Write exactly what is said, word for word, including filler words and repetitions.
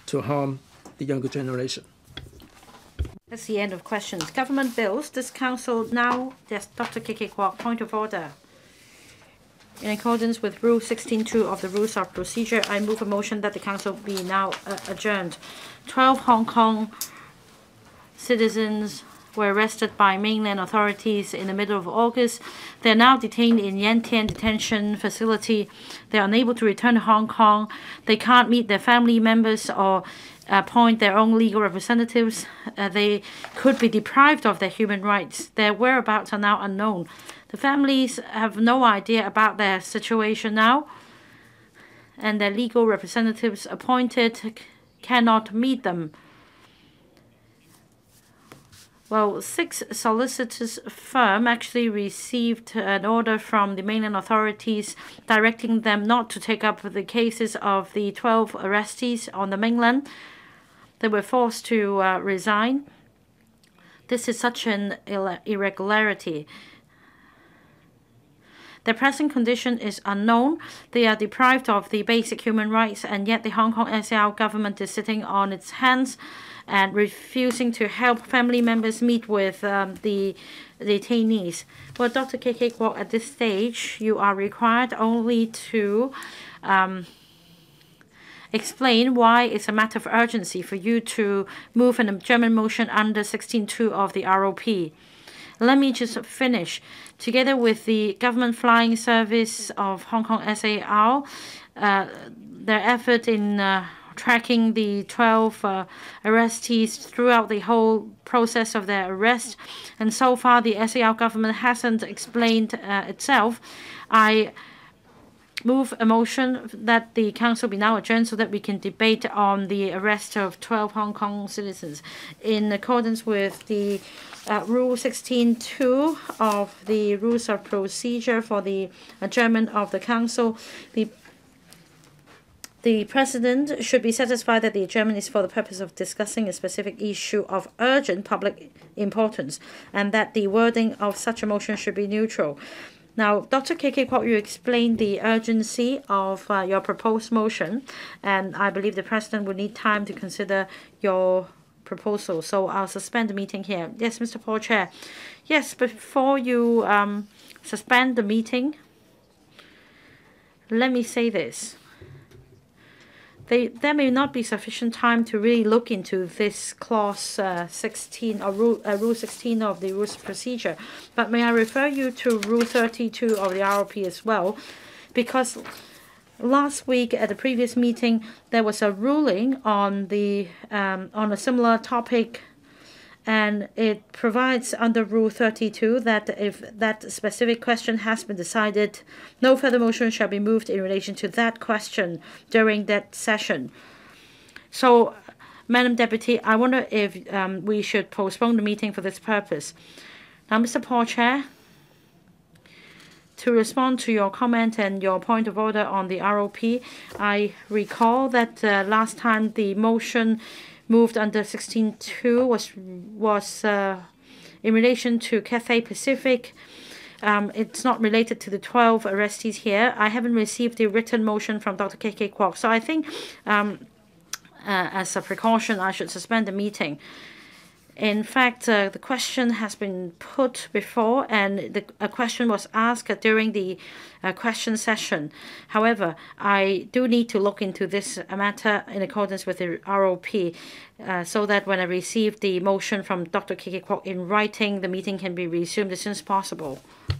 to harm the younger generation. That's the end of questions. Government bills. This council now, yes, Doctor K K Kwok, point of order. In accordance with Rule sixteen point two of the Rules of Procedure, I move a motion that the council be now uh, adjourned. Twelve Hong Kong citizens were arrested by mainland authorities in the middle of August. They are now detained in Yantian detention facility. They are unable to return to Hong Kong. They can't meet their family members or appoint their own legal representatives. Uh, they could be deprived of their human rights. Their whereabouts are now unknown. The families have no idea about their situation now, and their legal representatives appointed cannot meet them. Well, six solicitors firm actually received an order from the mainland authorities directing them not to take up the cases of the twelve arrestees on the mainland. They were forced to uh, resign. This is such an irregularity. Their present condition is unknown. They are deprived of the basic human rights, and yet the Hong Kong S A R government is sitting on its hands and refusing to help family members meet with um, the detainees. Well, Doctor K K Kwok, at this stage, you are required only to um, explain why it's a matter of urgency for you to move an adjournment motion under sixteen point two of the R O P. Let me just finish. Together with the Government Flying Service of Hong Kong S A R, uh, their effort in uh, tracking the twelve uh, arrestees throughout the whole process of their arrest, and so far the S A R government hasn't explained uh, itself. I move a motion that the council be now adjourned so that we can debate on the arrest of twelve Hong Kong citizens. In accordance with the uh, Rule sixteen point two of the Rules of Procedure for the adjournment of the council, the The President should be satisfied that the adjournment is for the purpose of discussing a specific issue of urgent public importance, and that the wording of such a motion should be neutral. Now, Doctor K K Kwok, you explained the urgency of uh, your proposed motion, and I believe the President will need time to consider your proposal. So I'll suspend the meeting here. Yes, Mister Paul Chair. Yes, before you um, suspend the meeting, let me say this. They, there may not be sufficient time to really look into this clause uh, sixteen or rule, uh, rule sixteen of the rules of procedure, but may I refer you to rule thirty-two of the R O P as well, because last week at the previous meeting there was a ruling on the um, on a similar topic, and it provides under Rule thirty-two that if that specific question has been decided, no further motion shall be moved in relation to that question during that session. So, Madam Deputy, I wonder if um, we should postpone the meeting for this purpose. Now, Mister Paul Chair, to respond to your comment and your point of order on the R O P, I recall that uh, last time the motion moved under sixteen point two was was uh, in relation to Cathay Pacific. Um, it's not related to the twelve arrestees here. I haven't received the written motion from Doctor K K Kwok, so I think um, uh, as a precaution I should suspend the meeting. In fact, uh, the question has been put before, and the, a question was asked during the uh, question session. However, I do need to look into this matter in accordance with the R O P, uh, so that when I receive the motion from Doctor K K Kwok in writing, the meeting can be resumed as soon as possible.